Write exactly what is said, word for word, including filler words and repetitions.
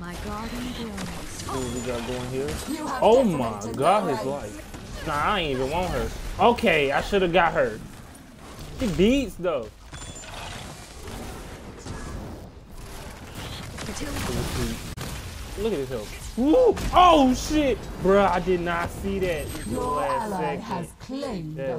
My guardian grows. What we got going here? Oh my god, his life. Nah, I ain't even want her. Okay, I should have got her. He beats though. Look at this health. Woo! Oh shit! Bruh, I did not see that. Your ally has claimed